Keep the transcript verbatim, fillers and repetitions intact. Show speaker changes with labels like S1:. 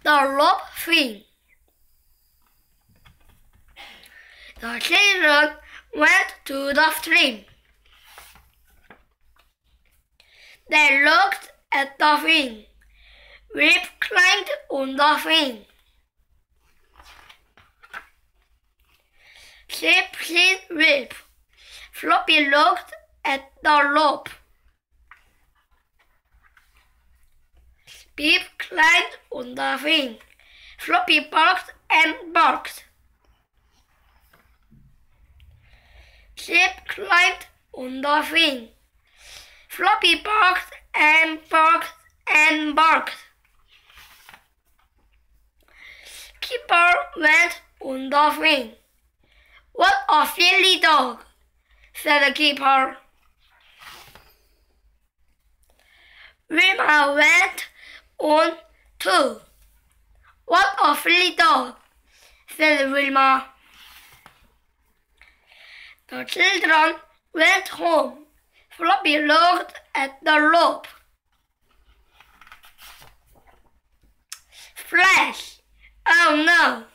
S1: the rope thing. The children went to the stream. They looked at the thing. Rip climbed on the thing. Chip hit Rip. Floppy looked at the rope. Pip climbed on the thing. Floppy barked and barked. Chip climbed on the thing. Floppy barked and barked and barked. Keeper went on the thing. "What a silly dog," said the keeper. Wilma went on too. "What a silly dog," said Wilma. The children went home. Floppy looked at the rope. Flash! Oh no!